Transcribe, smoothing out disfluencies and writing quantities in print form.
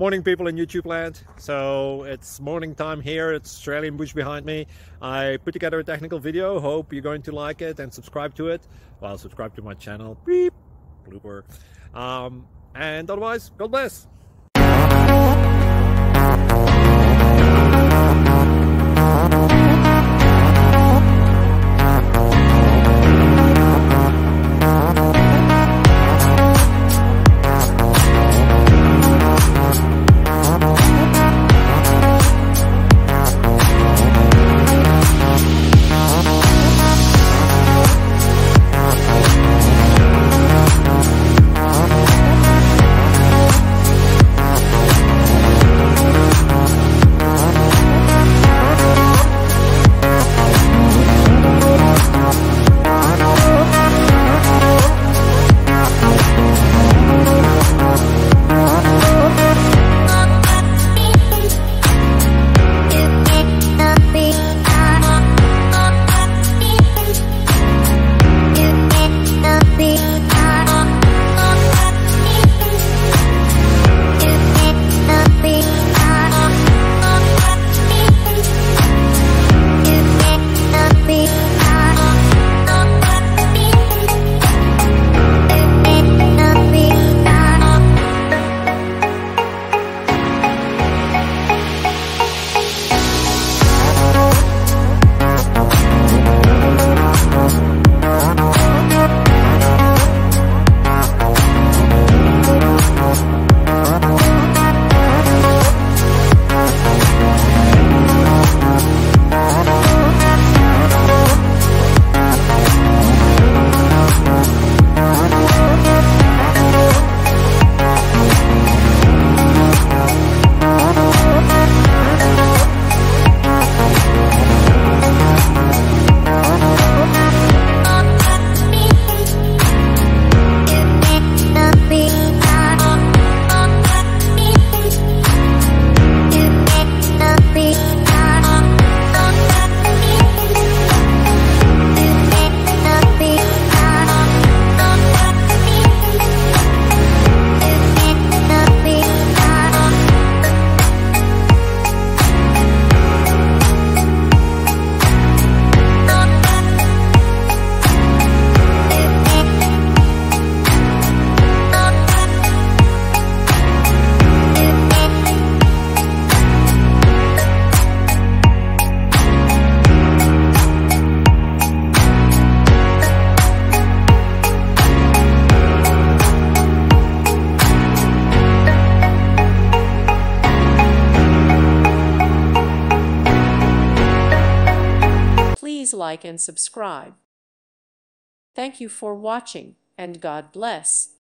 Morning, people in YouTube land. So it's morning time here. It's Australian bush behind me. I put together a technical video. Hope you're going to like it and subscribe to it. Well, subscribe to my channel. Beep. Blooper. And otherwise, God bless. Please like and subscribe. Thank you for watching, and God bless.